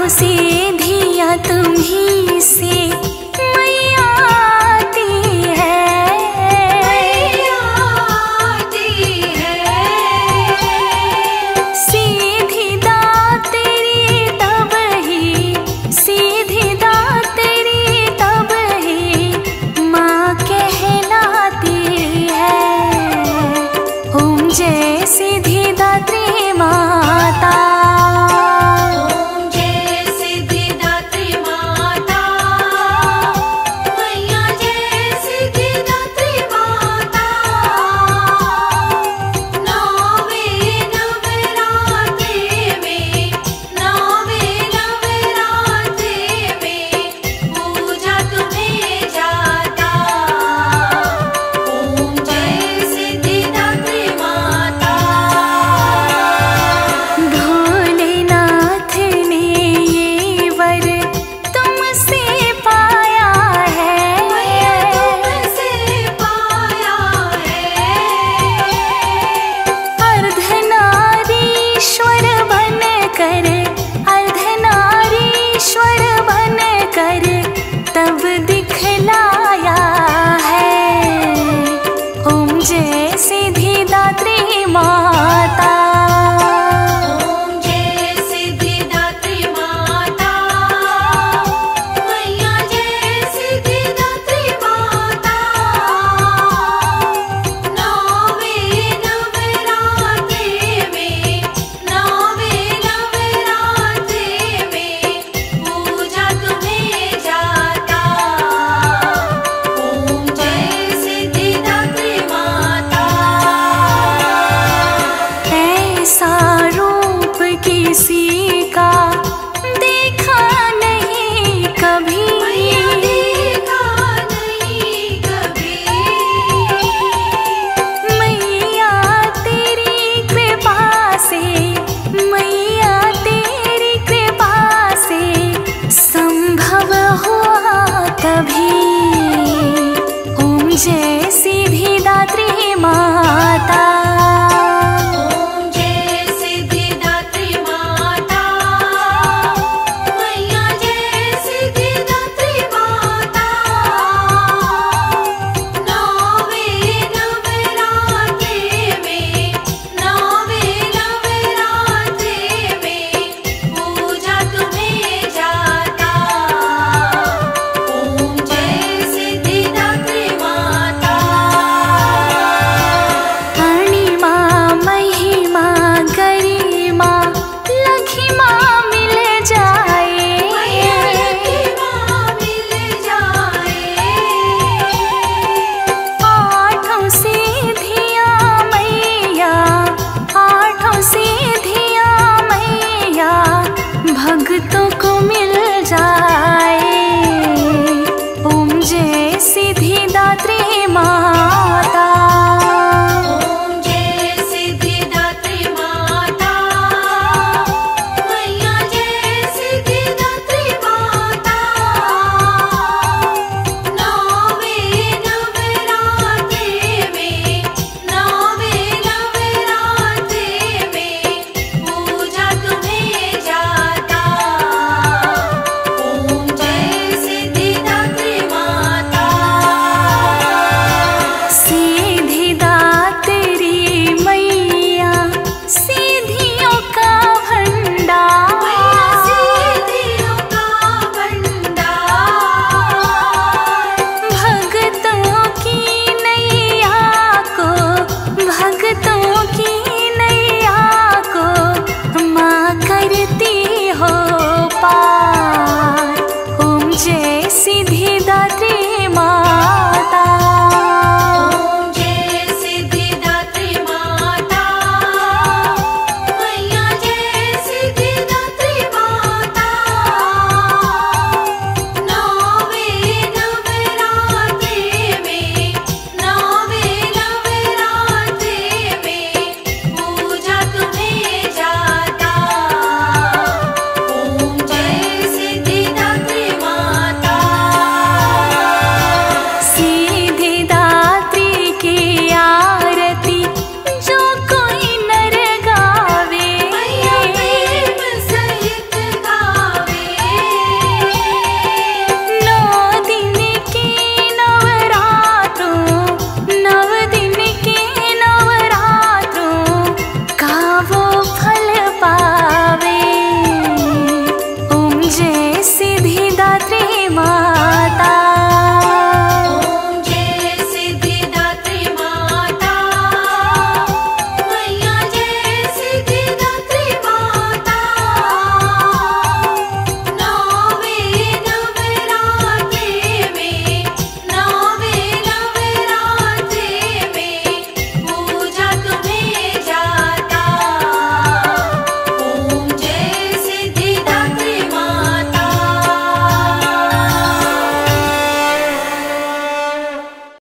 सीधियाँ तुम्हीं से मैया आती है, मैया आती है। सीधी दात तेरी तब ही, सीधी दात तेरी तब ही माँ कहलाती है। ओम जय सीधी दात्री माता, तब दिखलाया है। ओम जय सीधी दात्री माता, ओम जय सीधी दात्री माता, मैया जय सीधी दात्री माता। नौवे नवरात्रे में, नौवे नवरात्रे में पूजा तुम्हें जाता। ओम जय सीधी दात्री माता। ऐसा रूप किसी का देखा नहीं कभी, देखा नहीं कभी। मैया तेरी कृपा से, मैया तेरी कृपा से संभव हुआ तभी। ओम जय सीधी दात्री माता, ओम जय सीधी दात्री माता, मैया जय सीधी दात्री माता। नौवे नवरात्रे में, नौवे नवरात्रे में पूजा तुम्हें जाता। ओम जय सीधी दात्री माता। अणिमा महिमा गरिमा लखिमा मिल जाए, लखिमा मिल जाए। आठों सीधियाँ मैया, आठों सीधियाँ मैया भक्तों को मिल जाए। ओम जय सीधी दात्री माता, ओम जय सीधी दात्री माता, मैया जय सीधी दात्री माता। नौवे नवरात्रे में, नौवे नवरात्रे में पूजा तुम्हें जाता। ओम जय सीधी दात्री माता। सीधी दात्री मैया सीधियों का भंडार, सीधियों का भंडार। भक्तों की नैया को, भक्तों की नैया को माँ करती